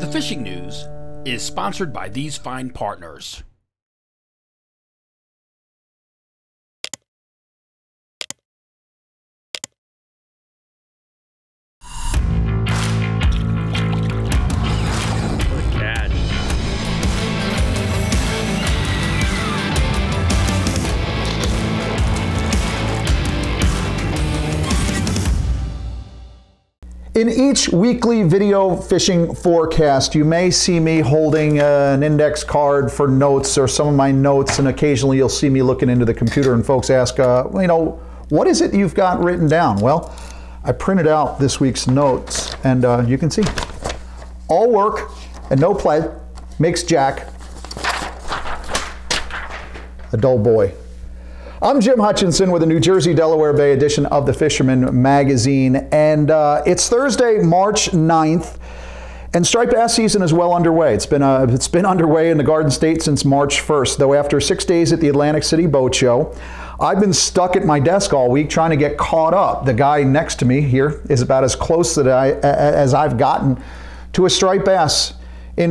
The Fishing News is sponsored by these fine partners. In each weekly video fishing forecast, you may see me holding an index card for notes or some of my notes, and occasionally you'll see me looking into the computer and folks ask, what is it you've got written down? Well, I printed out this week's notes, and you can see, all work and no play makes Jack a dull boy. I'm Jim Hutchinson with the New Jersey, Delaware Bay edition of the Fisherman magazine, and it's Thursday, March 9th, and striped bass season is well underway. It's been underway in the Garden State since March 1st, though after 6 days at the Atlantic City Boat Show, I've been stuck at my desk all week trying to get caught up. The guy next to me here is about as close as I've gotten to a striped bass in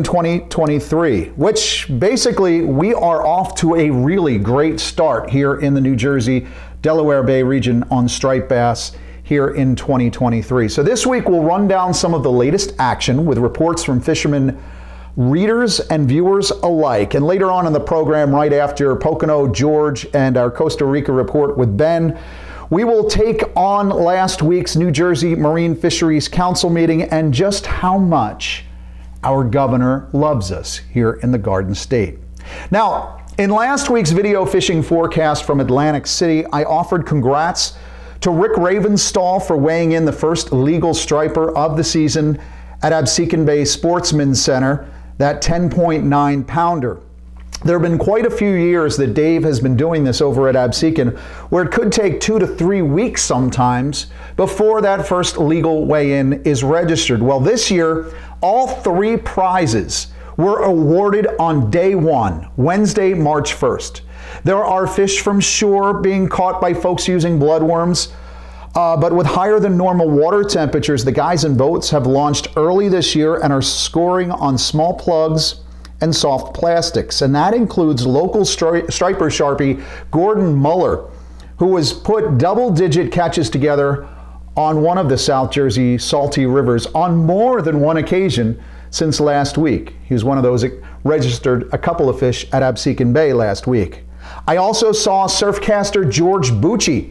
2023, which basically we are off to a really great start here in the New Jersey, Delaware Bay region on striped bass here in 2023. So this week we'll run down some of the latest action with reports from fishermen, readers and viewers alike. And later on in the program, right after Pocono, George, and our Costa Rica report with Ben, we will take on last week's New Jersey Marine Fisheries Council meeting and just how much our governor loves us here in the Garden State. Now, in last week's video fishing forecast from Atlantic City, I offered congrats to Rick Ravenstall for weighing in the first legal striper of the season at Absecon Bay Sportsman's Center, that 10.9 pounder. There have been quite a few years that Dave has been doing this over at Absecon, where it could take 2 to 3 weeks sometimes before that first legal weigh-in is registered. Well, this year, all 3 prizes were awarded on day 1, Wednesday, March 1st. There are fish from shore being caught by folks using bloodworms, but with higher than normal water temperatures, the guys in boats have launched early this year and are scoring on small plugs and soft plastics. And that includes local striper sharpie Gordon Muller, who has put double-digit catches together on one of the South Jersey salty rivers on more than one occasion since last week. He was one of those that registered a couple of fish at Absecon Bay last week. I also saw surfcaster George Bucci.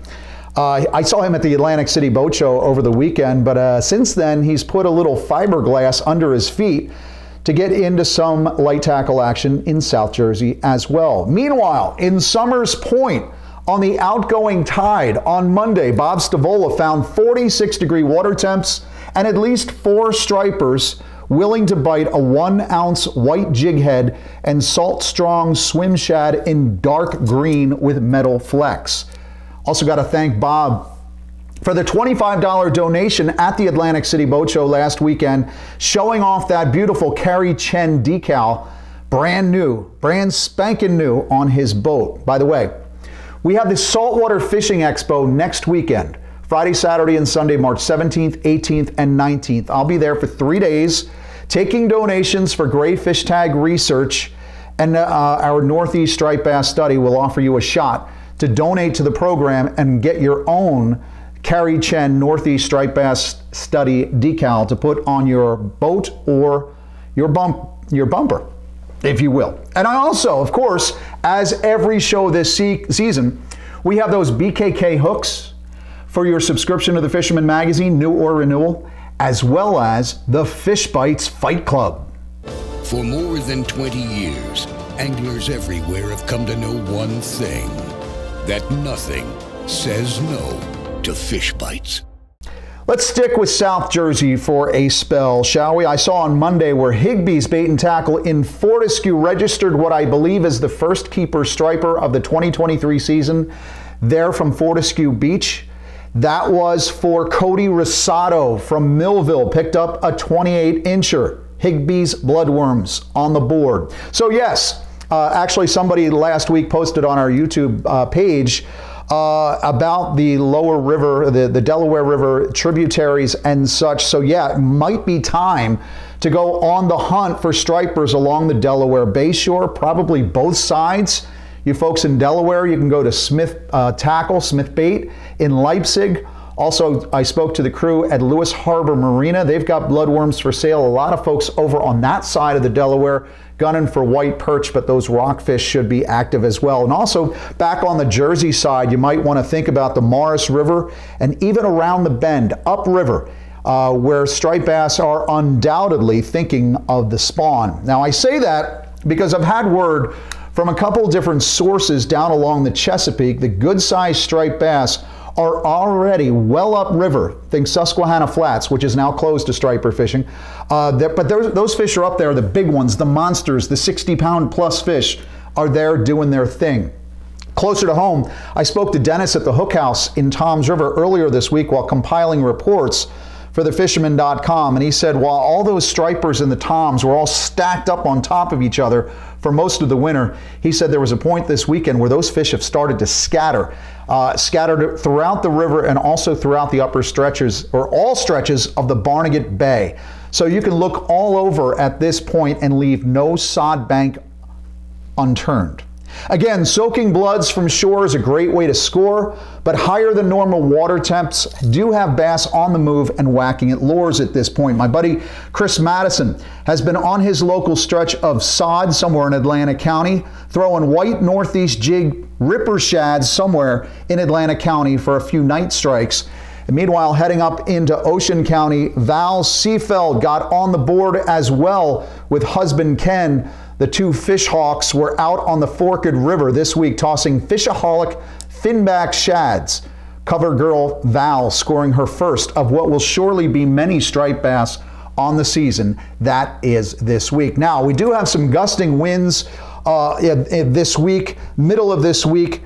I saw him at the Atlantic City Boat Show over the weekend, but since then he's put a little fiberglass under his feet to get into some light tackle action in South Jersey as well. Meanwhile, in Summers Point, on the outgoing tide on Monday, Bob Stavola found 46-degree water temps and at least 4 stripers willing to bite a 1-ounce white jig head and salt-strong swim shad in dark green with metal flecks. Also got to thank Bob for the $25 donation at the Atlantic City Boat Show last weekend, showing off that beautiful Carrie Chen decal, brand new, brand spanking new on his boat. By the way, we have the Saltwater Fishing Expo next weekend, Friday, Saturday, and Sunday, March 17th, 18th, and 19th. I'll be there for 3 days, taking donations for gray fish tag research, and our Northeast Striped Bass Study will offer you a shot to donate to the program and get your own Carrie Chen Northeast Striped Bass Study decal to put on your boat or your bumper, if you will. And I also, of course, as every show this season, we have those BKK hooks for your subscription to the Fisherman magazine, new or renewal, as well as the Fish Bites Fight Club. For more than 20 years, anglers everywhere have come to know one thing, that nothing says no to fish bites. Let's stick with South Jersey for a spell, shall we? I saw on Monday where Higbee's Bait and Tackle in Fortescue registered what I believe is the first keeper striper of the 2023 season there from Fortescue Beach. That was for Cody Rosado from Millville, picked up a 28-incher. Higbee's Bloodworms on the board. So yes, actually somebody last week posted on our YouTube page about the lower river, the Delaware River tributaries and such. So yeah, it might be time to go on the hunt for stripers along the Delaware Bayshore, probably both sides. You folks in Delaware, you can go to Smith Tackle, Smith Bait in Leipzig. Also, I spoke to the crew at Lewis Harbor Marina. They've got bloodworms for sale. A lot of folks over on that side of the Delaware gunning for white perch, but those rockfish should be active as well. And also, back on the Jersey side, you might want to think about the Morris River and even around the bend, upriver, where striped bass are undoubtedly thinking of the spawn. Now, I say that because I've had word from a couple different sources down along the Chesapeake that good-sized striped bass are already well upriver. Think Susquehanna Flats, which is now closed to striper fishing. But those fish are up there, the big ones, the monsters, the 60-pound plus fish are there doing their thing. Closer to home, I spoke to Dennis at the Hook House in Toms River earlier this week while compiling reports for the Fisherman.com, and he said while all those stripers in the Toms were all stacked up on top of each other for most of the winter, he said there was a point this weekend where those fish have started to scatter, scattered throughout the river and also throughout the upper stretches, or all stretches of the Barnegat Bay. So you can look all over at this point and leave no sod bank unturned. Again, soaking bloods from shore is a great way to score, but higher than normal water temps do have bass on the move and whacking at lures at this point. My buddy Chris Madison has been on his local stretch of sod somewhere in Atlantic County, throwing white northeast jig ripper shads somewhere in Atlantic County for a few night strikes. And meanwhile, heading up into Ocean County, Val Seafeld got on the board as well with husband Ken. The two fish hawks were out on the Forked River this week tossing fishaholic finback shads. Cover girl Val scoring her first of what will surely be many striped bass on the season. That is this week. Now, we do have some gusting winds this week, middle of this week.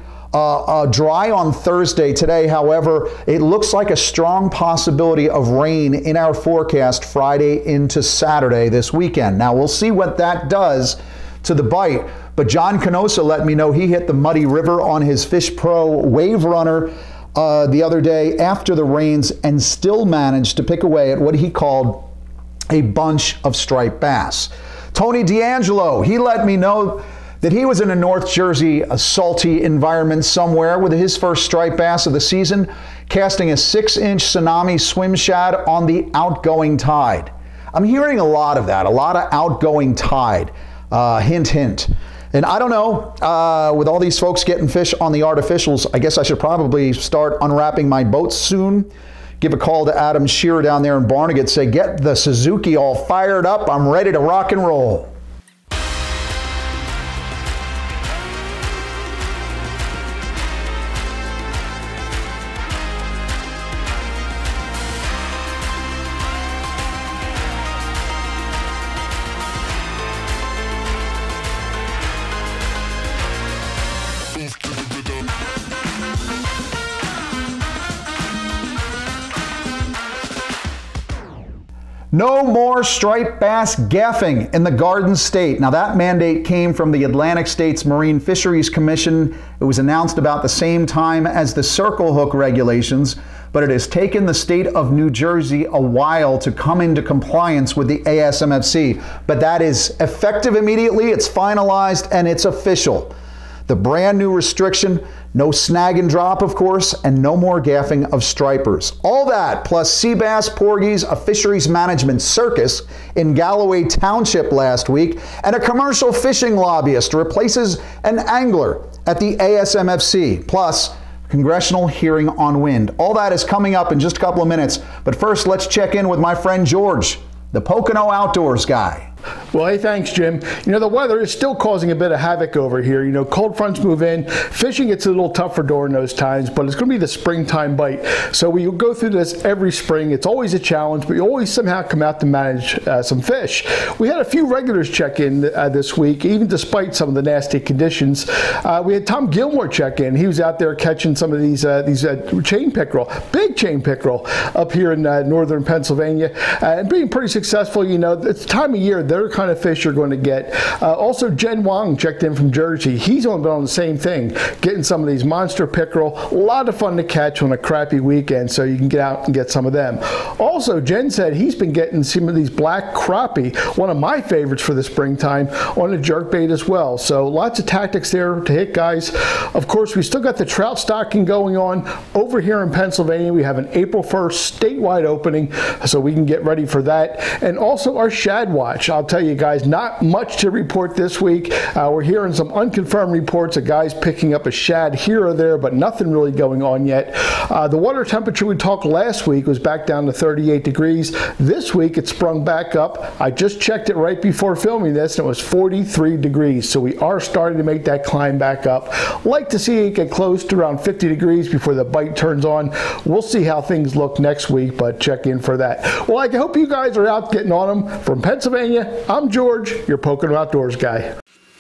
Dry on Thursday. Today, however, it looks like a strong possibility of rain in our forecast Friday into Saturday this weekend. Now, we'll see what that does to the bite, but John Canosa let me know he hit the Muddy River on his Fish Pro Wave Runner the other day after the rains and still managed to pick away at what he called a bunch of striped bass. Tony D'Angelo, he let me know that he was in a North Jersey, a salty environment somewhere with his first striped bass of the season, casting a 6-inch tsunami swim shad on the outgoing tide. I'm hearing a lot of that, a lot of outgoing tide. Hint, hint. And I don't know, with all these folks getting fish on the artificials, I guess I should probably start unwrapping my boats soon. Give a call to Adam Shearer down there in Barnegat, say, get the Suzuki all fired up, I'm ready to rock and roll. No more striped bass gaffing in the Garden State. Now that mandate came from the Atlantic States Marine Fisheries Commission. It was announced about the same time as the circle hook regulations, but it has taken the state of New Jersey a while to come into compliance with the ASMFC. But that is effective immediately, it's finalized, and it's official. The brand new restriction, no snag and drop, of course, and no more gaffing of stripers. All that, plus sea bass, porgies, a fisheries management circus in Galloway Township last week, and a commercial fishing lobbyist replaces an angler at the ASMFC, plus congressional hearing on wind. All that is coming up in just a couple of minutes, but first let's check in with my friend George, the Pocono Outdoors guy. Well, hey, thanks, Jim. You know, the weather is still causing a bit of havoc over here. You know, cold fronts move in. Fishing gets a little tougher during those times, but it's going to be the springtime bite. So we go through this every spring. It's always a challenge, but you always somehow come out to manage some fish. We had a few regulars check in this week, even despite some of the nasty conditions. We had Tom Gilmore check in. He was out there catching some of these chain pickerel, big chain pickerel up here in northern Pennsylvania, and being pretty successful. You know, it's the time of year They're the kind of fish you're going to get. Also, Jen Wong checked in from Jersey. He's been on the same thing, getting some of these monster pickerel. A lot of fun to catch on a crappy weekend, so you can get out and get some of them. Also, Jen said he's been getting some of these black crappie, one of my favorites for the springtime, on a jerkbait as well. So lots of tactics there to hit, guys. Of course, we still got the trout stocking going on over here in Pennsylvania. We have an April 1st statewide opening, so we can get ready for that. And also our shad watch. I'll tell you guys, not much to report this week. We're hearing some unconfirmed reports of guys picking up a shad here or there, but nothing really going on yet. The water temperature we talked last week was back down to 38 degrees. This week it sprung back up. I just checked it right before filming this, and it was 43 degrees. So we are starting to make that climb back up. Like to see it get close to around 50 degrees before the bite turns on. We'll see how things look next week, but check in for that. Well, I hope you guys are out getting on them. From Pennsylvania, I'm George, your Pocono Outdoors guy.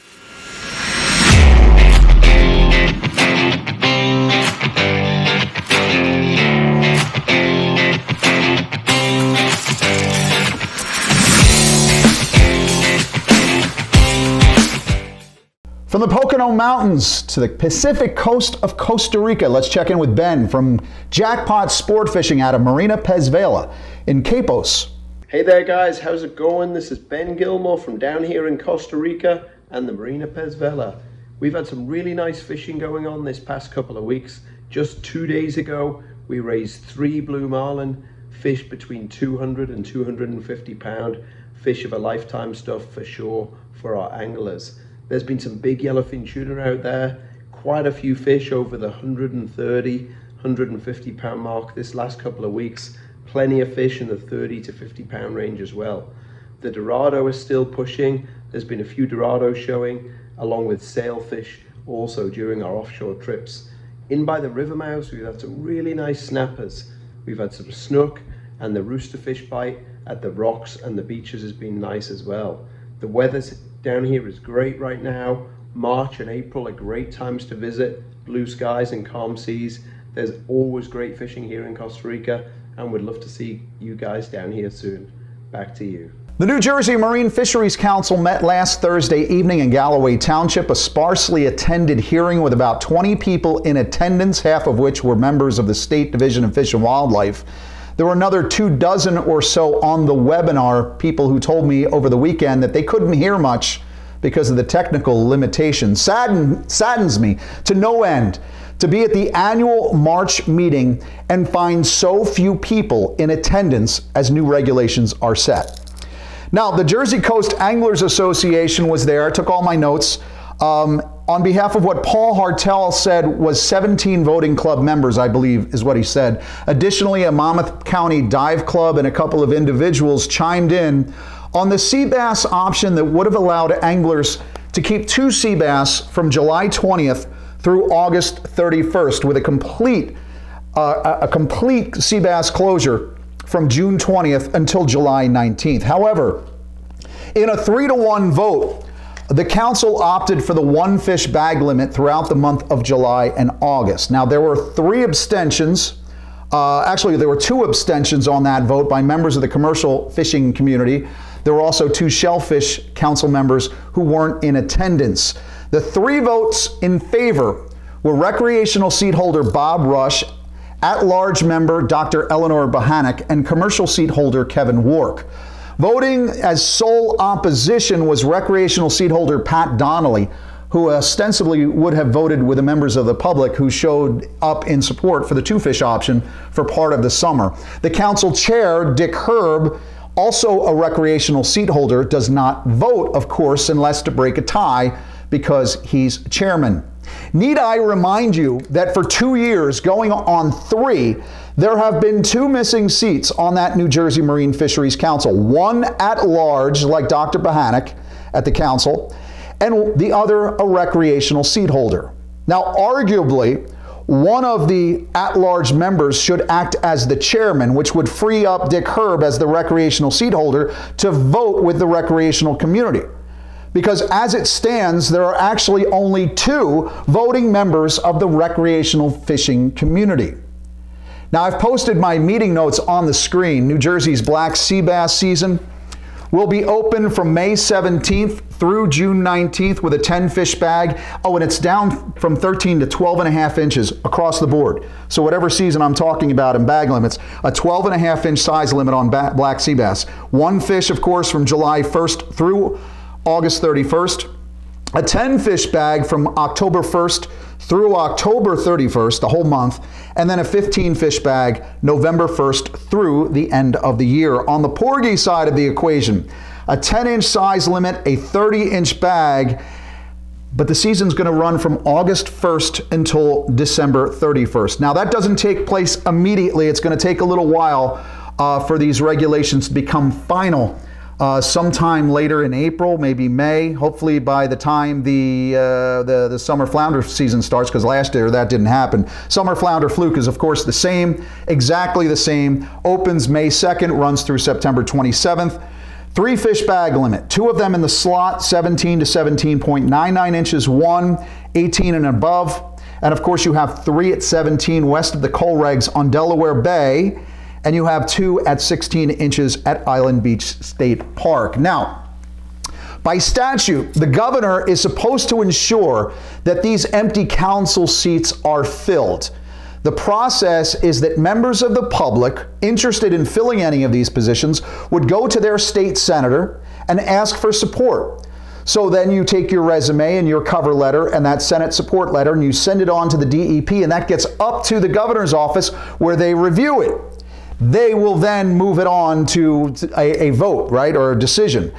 From the Pocono Mountains to the Pacific coast of Costa Rica, let's check in with Ben from Jackpot Sport Fishing out of Marina Pez Vela in Capos. Hey there guys, how's it going? This is Ben Gilmore from down here in Costa Rica and the Marina Pez Vela. We've had some really nice fishing going on this past couple of weeks. Just 2 days ago, we raised 3 blue marlin, fish between 200 and 250 pound, fish of a lifetime stuff for sure for our anglers. There's been some big yellowfin tuna out there, quite a few fish over the 130, 150 pound mark this last couple of weeks, plenty of fish in the 30 to 50 pound range as well. The Dorado is still pushing. There's been a few Dorados showing, along with sailfish also during our offshore trips. In by the river mouths, we've had some really nice snappers. We've had some snook, and the roosterfish bite at the rocks and the beaches has been nice as well. The weather's down here is great right now. March and April are great times to visit. Blue skies and calm seas. There's always great fishing here in Costa Rica, and we'd love to see you guys down here soon. Back to you. The New Jersey Marine Fisheries Council met last Thursday evening in Galloway Township, a sparsely attended hearing with about 20 people in attendance, half of which were members of the State Division of Fish and Wildlife. There were another 24 or so on the webinar, people who told me over the weekend that they couldn't hear much because of the technical limitations. Saddens me to no end to be at the annual March meeting and find so few people in attendance as new regulations are set. Now, the Jersey Coast Anglers Association was there. I took all my notes. On behalf of what Paul Hartel said was 17 voting club members, I believe is what he said. Additionally, a Monmouth County Dive Club and a couple of individuals chimed in on the sea bass option that would have allowed anglers to keep 2 sea bass from July 20th through August 31st with a complete sea bass closure from June 20th until July 19th. However, in a 3-to-1 vote, the council opted for the 1 fish bag limit throughout the month of July and August. Now, there were 3 abstentions. Actually, there were 2 abstentions on that vote by members of the commercial fishing community. There were also 2 shellfish council members who weren't in attendance. The 3 votes in favor were recreational seat holder Bob Rush, at-large member Dr. Eleanor Bohannock, and commercial seat holder Kevin Wark. Voting as sole opposition was recreational seat holder Pat Donnelly, who ostensibly would have voted with the members of the public who showed up in support for the 2 fish option for part of the summer. The council chair, Dick Herb, also a recreational seat holder, does not vote, of course, unless to break a tie because he's chairman. Need I remind you that for 2 years, going on 3, there have been 2 missing seats on that New Jersey Marine Fisheries Council. One at large, like Dr. Bohannock at the council, and the other a recreational seat holder. Now, arguably, one of the at-large members should act as the chairman, which would free up Dick Herb as the recreational seat holder to vote with the recreational community. Because as it stands, there are actually only 2 voting members of the recreational fishing community. Now, I've posted my meeting notes on the screen. New Jersey's black sea bass season will be open from May 17th through June 19th with a 10-fish bag. Oh, and it's down from 13 to 12.5 inches across the board. So whatever season I'm talking about in bag limits, a 12.5-inch size limit on black sea bass. One fish, of course, from July 1st through August 31st. A 10-fish bag from October 1st through October 31st, the whole month, and then a 15-fish bag November 1st through the end of the year. On the porgy side of the equation, a 10-inch size limit, a 30-inch bag, but the season's going to run from August 1st until December 31st. Now, that doesn't take place immediately. It's going to take a little while for these regulations to become final. Sometime later in April, maybe May, hopefully by the time the summer flounder season starts, because last year that didn't happen. Summer flounder fluke is, of course, the same, exactly the same. Opens May 2nd, runs through September 27th. 3-fish bag limit, 2 of them in the slot, 17 to 17.99 inches, 1, 18 and above. And of course, you have 3 at 17 west of the coal regs on Delaware Bay. And you have 2 at 16 inches at Island Beach State Park. Now, by statute, the governor is supposed to ensure that these empty council seats are filled. The process is that members of the public interested in filling any of these positions would go to their state senator and ask for support. So then you take your resume and your cover letter and that Senate support letter and you send it on to the DEP, and that gets up to the governor's office where they review it. They will then move it on to a vote, right, or a decision.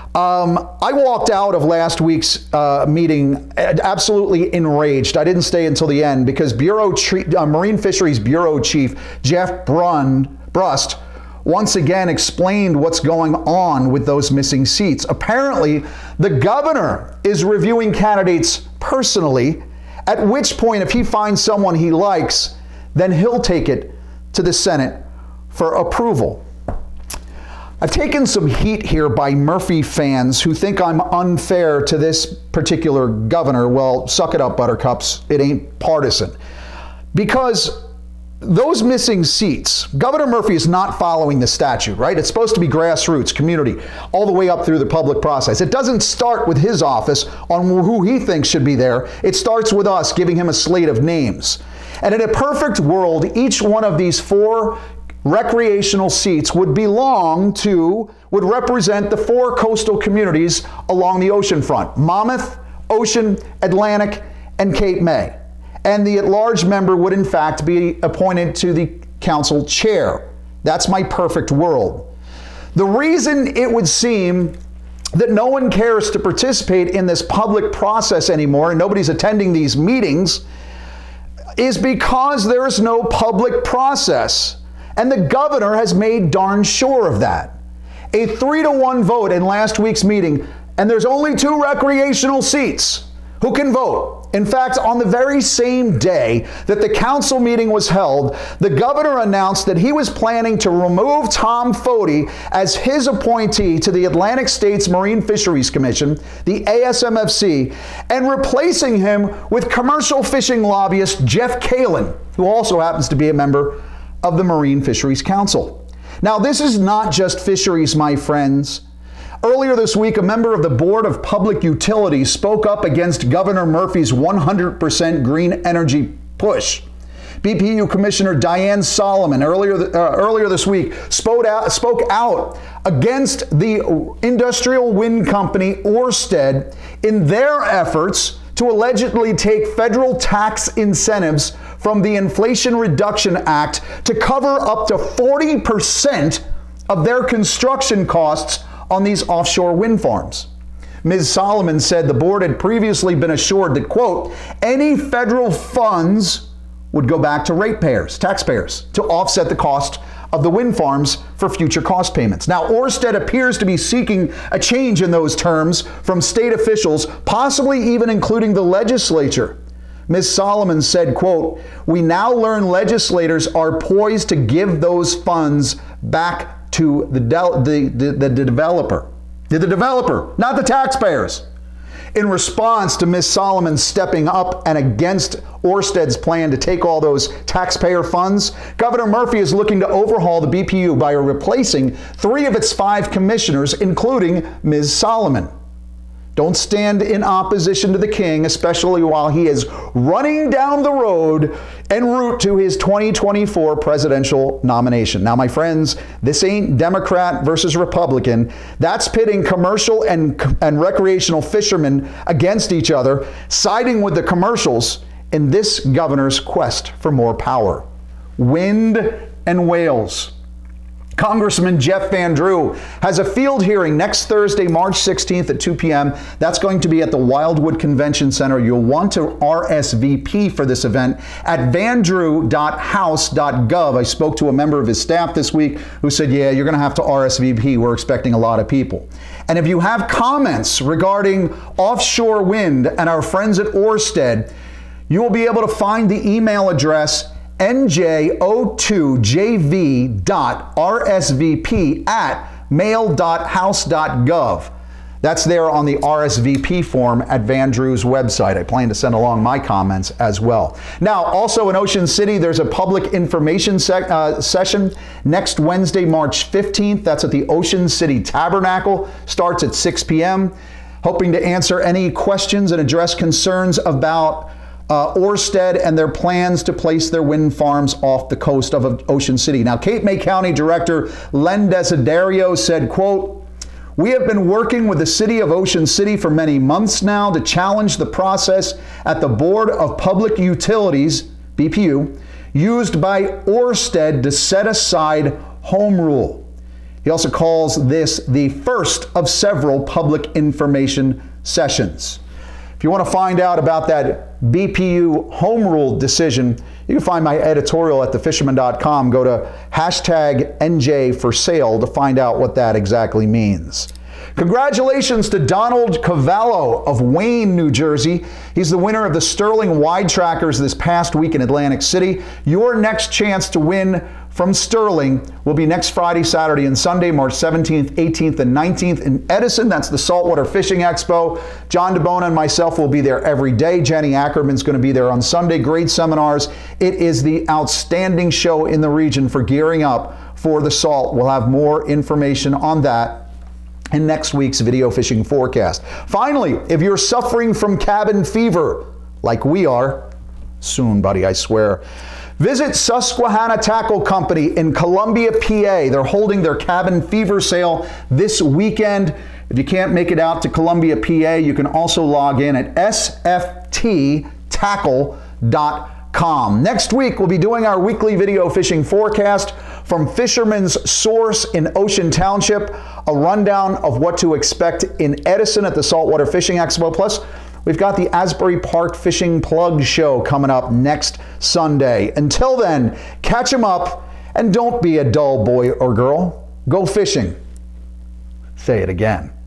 I walked out of last week's meeting absolutely enraged. I didn't stay until the end because Marine Fisheries Bureau Chief Jeff Brust once again explained what's going on with those missing seats. Apparently, the governor is reviewing candidates personally, at which point, if he finds someone he likes, then he'll take it to the Senate for approval. I've taken some heat here by Murphy fans who think I'm unfair to this particular governor. Well, suck it up, buttercups. It ain't partisan. Because those missing seats, Governor Murphy is not following the statute, right? It's supposed to be grassroots, community, all the way up through the public process. It doesn't start with his office on who he thinks should be there. It starts with us giving him a slate of names. And in a perfect world, each one of these 4 recreational seats would represent the 4 coastal communities along the ocean front: Monmouth, Ocean, Atlantic, and Cape May. And the at-large member would in fact be appointed to the council chair. That's my perfect world. The reason it would seem that no one cares to participate in this public process anymore and nobody's attending these meetings is because there is no public process. And the governor has made darn sure of that. A 3-to-1 vote in last week's meeting, and there's only 2 recreational seats. Who can vote? In fact, on the very same day that the council meeting was held, the governor announced that he was planning to remove Tom Foti as his appointee to the Atlantic States Marine Fisheries Commission, the ASMFC, and replacing him with commercial fishing lobbyist Jeff Kalin, who also happens to be a member of the Marine Fisheries Council. Now, this is not just fisheries, my friends. Earlier this week, a member of the Board of Public Utilities spoke up against Governor Murphy's 100% green energy push. BPU Commissioner Diane Solomon earlier this week spoke out against the industrial wind company Ørsted in their efforts to allegedly take federal tax incentives from the Inflation Reduction Act to cover up to 40% of their construction costs on these offshore wind farms. Ms. Solomon said the board had previously been assured that, quote, any federal funds would go back to ratepayers, taxpayers, to offset the cost of the wind farms for future cost payments. Now, Ørsted appears to be seeking a change in those terms from state officials, possibly even including the legislature. Ms. Solomon said, quote, we now learn legislators are poised to give those funds back to the developer. The developer, not the taxpayers. In response to Ms. Solomon stepping up and against Orsted's plan to take all those taxpayer funds, Governor Murphy is looking to overhaul the BPU by replacing 3 of its 5 commissioners, including Ms. Solomon. Don't stand in opposition to the king, especially while he is running down the road en route to his 2024 presidential nomination. Now, my friends, this ain't Democrat versus Republican. That's pitting commercial and recreational fishermen against each other, siding with the commercials in this governor's quest for more power. Wind and whales. Congressman Jeff Van Drew has a field hearing next Thursday, March 16th at 2 p.m. That's going to be at the Wildwood Convention Center. You'll want to RSVP for this event at vandrew.house.gov. I spoke to a member of his staff this week who said, yeah, you're going to have to RSVP. We're expecting a lot of people. And if you have comments regarding offshore wind and our friends at Ørsted, you will be able to find the email address njo2jv.rsvp@mail.house.gov. That's there on the RSVP form at Van Drew's website. I plan to send along my comments as well. Now, also in Ocean City, there's a public information session next Wednesday, March 15th. That's at the Ocean City Tabernacle. Starts at 6 p.m. Hoping to answer any questions and address concerns about Ørsted and their plans to place their wind farms off the coast of Ocean City. Now, Cape May County Director Len Desiderio said, quote, "We have been working with the city of Ocean City for many months now to challenge the process at the Board of Public Utilities, BPU, used by Ørsted to set aside home rule." He also calls this the first of several public information sessions. If you want to find out about that BPU home rule decision, you can find my editorial at thefisherman.com. Go to #NJ for sale to find out what that exactly means. Congratulations to Donald Cavallo of Wayne, New Jersey. He's the winner of the Sterling Wide Trackers this past week in Atlantic City. Your next chance to win from Sterling will be next Friday, Saturday, and Sunday, March 17th, 18th, and 19th in Edison. That's the Saltwater Fishing Expo. John DeBona and myself will be there every day. Jenny Ackerman's going to be there on Sunday. Great seminars. It is the outstanding show in the region for gearing up for the salt. We'll have more information on that in next week's video fishing forecast. Finally, if you're suffering from cabin fever, like we are, soon, buddy, I swear, visit Susquehanna Tackle Company in Columbia, PA. They're holding their cabin fever sale this weekend. If you can't make it out to Columbia, PA, you can also log in at sfttackle.com. Next week, we'll be doing our weekly video fishing forecast from Fisherman's Source in Ocean Township, a rundown of what to expect in Edison at the Saltwater Fishing Expo. Plus, we've got the Asbury Park Fishing Plug Show coming up next Sunday. Until then, catch 'em up and don't be a dull boy or girl. Go fishing. Say it again.